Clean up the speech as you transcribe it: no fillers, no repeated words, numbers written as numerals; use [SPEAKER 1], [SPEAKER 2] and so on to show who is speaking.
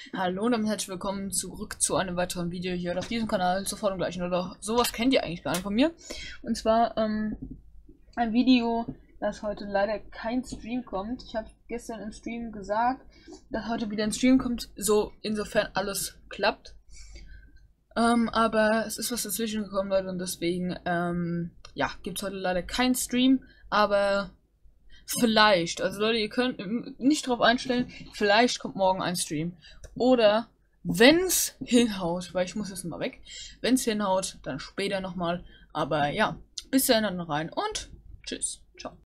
[SPEAKER 1] Hallo und damit herzlich willkommen zurück zu einem weiteren Video hier auf diesem Kanal, sofort und gleichen, oder sowas kennt ihr eigentlich gar nicht von mir. Und zwar ein Video, das heute leider kein Stream kommt. Ich habe gestern im Stream gesagt, dass heute wieder ein Stream kommt, so insofern alles klappt. Aber es ist was dazwischen gekommen, Leute, und deswegen ja, gibt es heute leider keinen Stream, aber vielleicht, also Leute, ihr könnt nicht drauf einstellen, vielleicht kommt morgen ein Stream. Oder wenn's hinhaut, weil ich muss jetzt mal weg, wenn's hinhaut, dann später nochmal. Aber ja, bis dann rein und tschüss. Ciao.